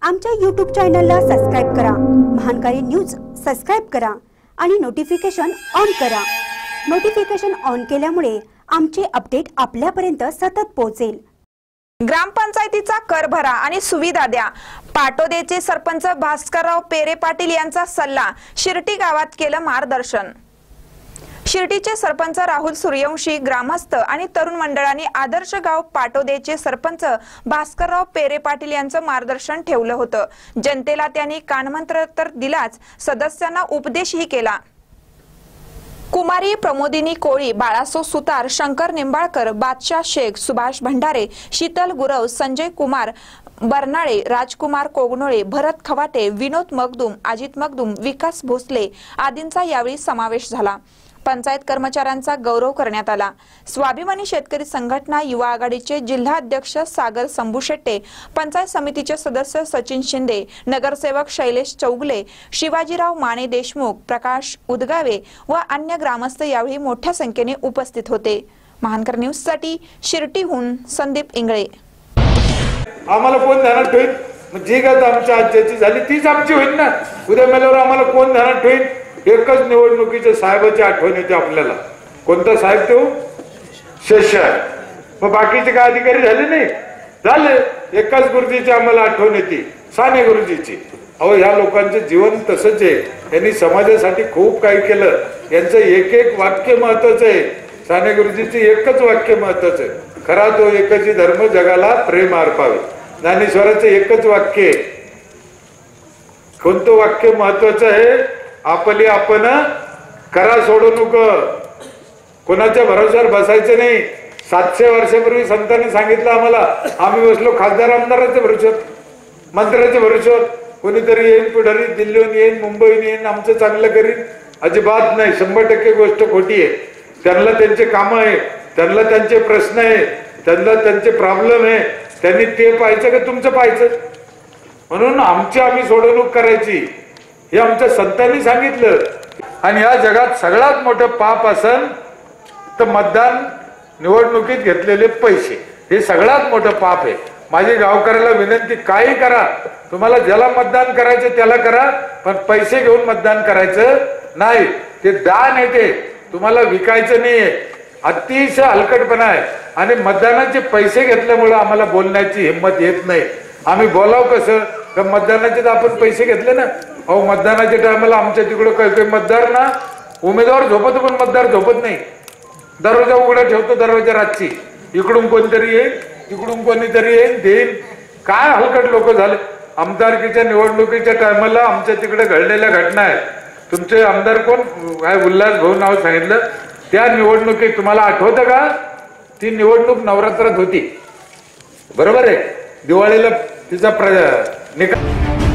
आमच्या YouTube चॅनलला subscribe करा, महानकारी न्यूज सबस्क्राइब करा आणि नोटिफिकेशन ऑन करा। नोटिफिकेशन ऑन केल्यामुळे आमचे अपडेट आपल्यापर्यंत सतत पोहोचेल। ग्रामपंचायतीचा कर भरा आणि सुविधा द्या, पाटोदेचे सरपंच भास्करराव पेरे पाटील यांचा सल्ला। शिर्टी गावात केलं मार्गदर्शन। शिर्टीचे सरपंच राहुल सूर्यवंशी, ग्रामस्थ आणि तरुण मंडळांनी आदर्श गाव पाटोदेचे सरपंच भास्करराव पेरे पाटील यांचं मार्गदर्शन ठेवलं होतं। जनतेला त्यांनी कानमंत्र तर दिलाच, सदस्यांना उपदेशही केला। कुमारी प्रमोदिनी कोळी, बाळासो सुतार, शंकर निंबाळकर, बादशाह शेख, सुभाष भंडारे, शीतल गुरव, संजय कुमार बर्नाळे, राजकुमार कोगनोळे, भरत खवाटे, विनोद मगदुम, अजित मगदुम, विकास भोसले आदींचा यावेळी समावेश झाला। पंचायत कर्मचाऱ्यांचा गौरव करण्यात आला। स्वाभिमानी शेतकरी संघटना युवा आघाडीचे जिल्हा अध्यक्ष सागर संभुशेट्टे, पंचायत समितीचे सदस्य सचिन शिंदे, नगरसेवक शैलेश चौगले, शिवाजीराव माने देशमुख, प्रकाश उदगावे व अन्य ग्रामस्थ यावेळी मोठ्या संख्येने उपस्थित होते। महानकर न्यूज साठी शिर्टीहून संदीप इंगळे। आम्हाला कोण ध्यानात ठेवील? जी गत आमच्या आज्याची झाली तीच आमची होईल ना। उद्या मेल्यावर आम्हाला कोण ध्यानात ठेवील? एकच निवडणुकीच्या साहेबाची आठवण येते आपल्याला। कोणता साहेब? तो शेषा। मग बाकीचे काय अधिकारी झाले नाही? झाले। एकाच गुरुजीची आम्हाला आठवण येते, साने गुरुजीची। अहो, ह्या लोकांचं जीवन तसंच आहे। यांनी समाजासाठी खूप काही केलं। यांचं एक एक वाक्य महत्वाचं आहे। साने गुरुजीचं एकच वाक्य महत्वाचं आहे, खरा तो एकच धर्म जगाला प्रेम अर्पावे। ज्ञानेश्वराचं एकच वाक्य आहे। कोणतं वाक्य महत्वाचं आहे? आपली आपण करा, सोडू नको। कोणाच्या भरोश्यावर बसायचं नाही। 700 वर्षापूर्वी संतांनी सांगितलं आम्हाला। आम्ही बसलो खासदार आमदाराच्या भरोश्यावर, मंत्र्याच्या भरोश्यावर। कोणीतरी येईन, पुढारी दिल्लीहून येईन, मुंबईहून येईन, आमचं चांगलं करीन। अजिबात नाही। 100% गोष्ट खोटी आहे। त्यांना त्यांचे कामं आहे, त्यांना त्यांचे प्रश्न आहे, त्यांना त्यांचे प्रॉब्लेम आहे। त्यांनी ते पाहायचं का तुमचं पाहायचं? म्हणून आम्ही सोडवणूक करायची हे आमच्या संतांनी सांगितलं। आणि या जगात सगळ्यात मोठं पाप असन तर मतदान निवडणुकीत घेतलेले पैसे, हे सगळ्यात मोठं पाप आहे। माझी गावकऱ्याला विनंती, काही करा, तुम्हाला ज्याला मतदान करायचं त्याला करा, पण पैसे घेऊन मतदान करायचं नाही। ते दान येते, तुम्हाला विकायचं नाहीये। अतिशय हलकटपणा आहे। आणि मतदानाचे पैसे घेतल्यामुळे आम्हाला बोलण्याची हिंमत येत नाही। आम्ही बोलाव कसं? तर मतदानाचे तर आपण पैसे घेतले ना। अहो, मतदानाच्या टायमाला आमच्या तिकडं काही मतदार ना, उमेदवार झोपतो पण मतदार झोपत नाही। दरवाजा उघडा ठेवतो, दरवाजा रातची। इकडून कोणतरी येईल, तिकडून कोणीतरी येईल, देईल। काय हलकट लोक झाले। आमदारकीच्या निवडणुकीच्या टायमाला आमच्या तिकडे घडलेल्या घटना आहेत। तुमचे आमदार कोण? काय उल्हास भाऊ नाव सांगितलं। त्या निवडणुकीत तुम्हाला आठवतं का? ती निवडणूक नवरात्रात होती, बरोबर आहे? दिवाळीला तिचा निकाल